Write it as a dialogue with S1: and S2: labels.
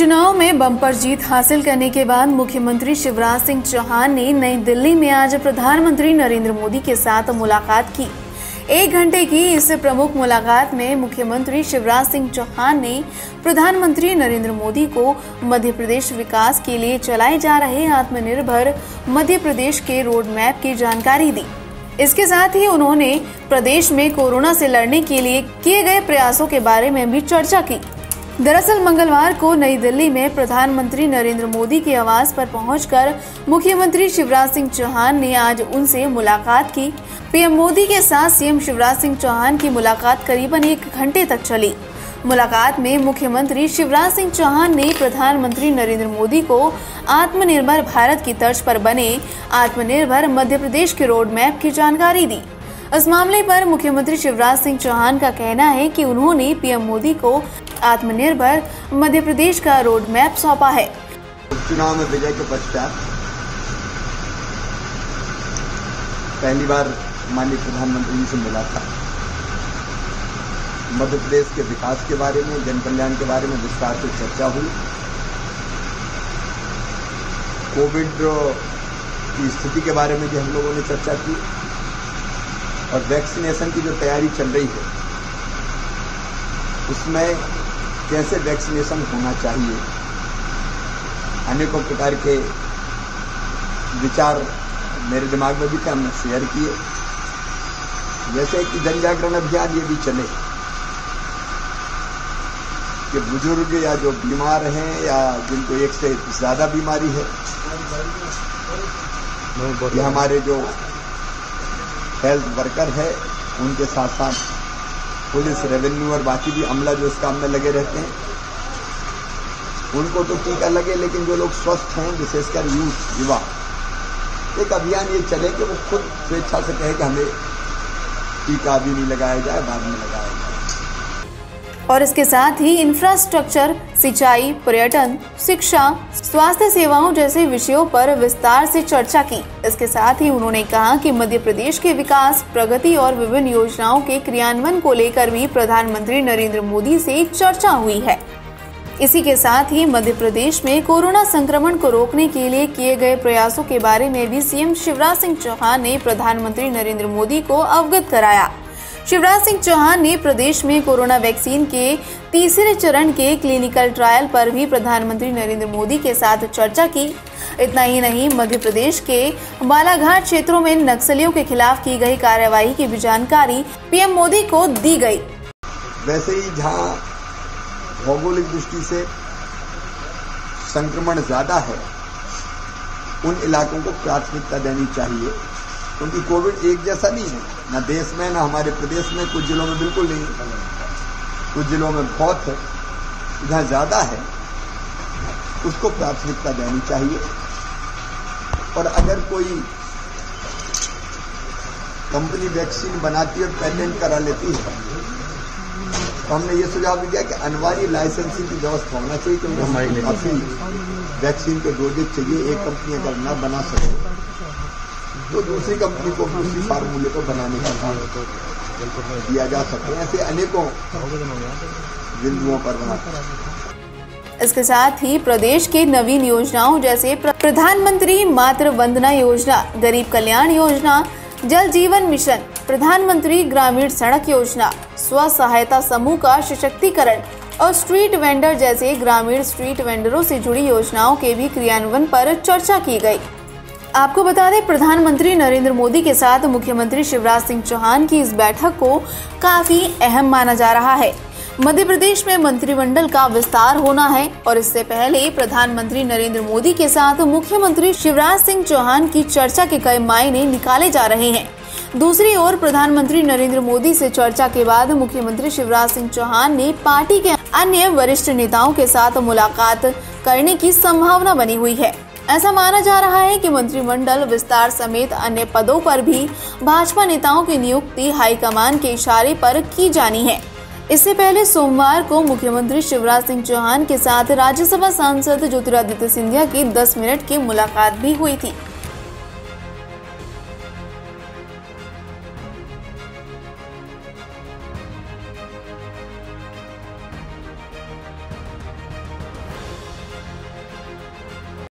S1: चुनाव में बम्पर जीत हासिल करने के बाद मुख्यमंत्री शिवराज सिंह चौहान ने नई दिल्ली में आज प्रधानमंत्री नरेंद्र मोदी के साथ मुलाकात की। 1 घंटे की इस प्रमुख मुलाकात में मुख्यमंत्री शिवराज सिंह चौहान ने प्रधानमंत्री नरेंद्र मोदी को मध्य प्रदेश विकास के लिए चलाए जा रहे आत्मनिर्भर मध्य प्रदेश के रोड मैप की जानकारी दी। इसके साथ ही उन्होंने प्रदेश में कोरोना से लड़ने के लिए किए गए प्रयासों के बारे में भी चर्चा की। दरअसल मंगलवार को नई दिल्ली में प्रधानमंत्री नरेंद्र मोदी के आवास पर पहुंचकर मुख्यमंत्री शिवराज सिंह चौहान ने आज उनसे मुलाकात की। पीएम मोदी के साथ सीएम शिवराज सिंह चौहान की मुलाकात करीबन 1 घंटे तक चली। मुलाकात में मुख्यमंत्री शिवराज सिंह चौहान ने प्रधानमंत्री नरेंद्र मोदी को आत्मनिर्भर भारत की तर्ज पर बने आत्मनिर्भर मध्य प्रदेश के रोड मैप की जानकारी दी। इस मामले पर मुख्यमंत्री शिवराज सिंह चौहान का कहना है कि उन्होंने पीएम मोदी को आत्मनिर्भर मध्य प्रदेश का रोड मैप सौंपा है।
S2: चुनाव में विजय के पश्चात पहली बार माननीय प्रधानमंत्री जी से मिला था। मध्य प्रदेश के विकास के बारे में, जन कल्याण के बारे में विस्तार से चर्चा हुई। कोविड की स्थिति के बारे में भी हम लोगों ने चर्चा की और वैक्सीनेशन की जो तैयारी चल रही है उसमें कैसे वैक्सीनेशन होना चाहिए, अनेकों प्रकार के विचार मेरे दिमाग में भी थे, हमने शेयर किए। जैसे कि जन जागरण अभियान ये भी चले कि बुजुर्ग या जो बीमार हैं या जिनको एक से ज्यादा बीमारी है, ये हमारे जो हेल्थ वर्कर है उनके साथ साथ पुलिस, रेवेन्यू और बाकी भी अमला जो इस काम में लगे रहते हैं उनको तो टीका लगे, लेकिन जो लोग स्वस्थ हैं विशेषकर यूथ, युवा, एक अभियान ये चले कि वो खुद स्वेच्छा से कहे कि हमें टीका अभी नहीं लगाया जाए, बाद में लगाया जाए।
S1: और इसके साथ ही इंफ्रास्ट्रक्चर, सिंचाई, पर्यटन, शिक्षा, स्वास्थ्य सेवाओं जैसे विषयों पर विस्तार से चर्चा की। इसके साथ ही उन्होंने कहा कि मध्य प्रदेश के विकास, प्रगति और विभिन्न योजनाओं के क्रियान्वयन को लेकर भी प्रधानमंत्री नरेंद्र मोदी से चर्चा हुई है। इसी के साथ ही मध्य प्रदेश में कोरोना संक्रमण को रोकने के लिए किए गए प्रयासों के बारे में भी सीएम शिवराज सिंह चौहान ने प्रधानमंत्री नरेंद्र मोदी को अवगत कराया। शिवराज सिंह चौहान ने प्रदेश में कोरोना वैक्सीन के तीसरे चरण के क्लिनिकल ट्रायल पर भी प्रधानमंत्री नरेंद्र मोदी के साथ चर्चा की। इतना ही नहीं, मध्य प्रदेश के बालाघाट क्षेत्रों में नक्सलियों के खिलाफ की गई कार्रवाई की भी जानकारी पीएम मोदी को दी गई।
S2: वैसे ही जहां भौगोलिक दृष्टि से संक्रमण ज्यादा है उन इलाकों को प्राथमिकता देनी चाहिए, क्योंकि कोविड एक जैसा नहीं है, न देश में न हमारे प्रदेश में। कुछ जिलों में बिल्कुल नहीं, कुछ जिलों में बहुत है। जहां ज्यादा है उसको प्राथमिकता देनी चाहिए। और अगर कोई कंपनी वैक्सीन बनाती है और पेटेंट करा लेती है तो हमने ये सुझाव भी दिया कि अनिवार्य लाइसेंसिंग की व्यवस्था होना चाहिए, क्योंकि काफी वैक्सीन के डोजेज चाहिए। एक कंपनी अगर न बना सके तो दूसरी कंपनी को दूसरी फार्मूले को बनाने का काम दिया जा सके। ऐसे अनेकों बिंदुओं पर बना।
S1: इसके साथ ही प्रदेश के नवीन योजनाओं जैसे प्रधानमंत्री मातृ वंदना योजना, गरीब कल्याण योजना, जल जीवन मिशन, प्रधानमंत्री ग्रामीण सड़क योजना, स्व सहायता समूह का सशक्तिकरण और स्ट्रीट वेंडर जैसे ग्रामीण स्ट्रीट वेंडरों से जुड़ी योजनाओं के भी क्रियान्वयन पर चर्चा की गई। आपको बता दें, प्रधानमंत्री नरेंद्र मोदी के साथ मुख्यमंत्री शिवराज सिंह चौहान की इस बैठक को काफी अहम माना जा रहा है। मध्य प्रदेश में मंत्रिमंडल का विस्तार होना है और इससे पहले प्रधानमंत्री नरेंद्र मोदी के साथ मुख्यमंत्री शिवराज सिंह चौहान की चर्चा के कई मायने निकाले जा रहे हैं। दूसरी ओर प्रधानमंत्री नरेंद्र मोदी से चर्चा के बाद मुख्यमंत्री शिवराज सिंह चौहान ने पार्टी के अन्य वरिष्ठ नेताओं के साथ मुलाकात करने की संभावना बनी हुई है। ऐसा माना जा रहा है कि मंत्रिमंडल विस्तार समेत अन्य पदों पर भी भाजपा नेताओं की नियुक्ति हाईकमान के इशारे पर की जानी है। इससे पहले सोमवार को मुख्यमंत्री शिवराज सिंह चौहान के साथ राज्यसभा सांसद ज्योतिरादित्य सिंधिया की 10 मिनट की मुलाकात भी हुई थी।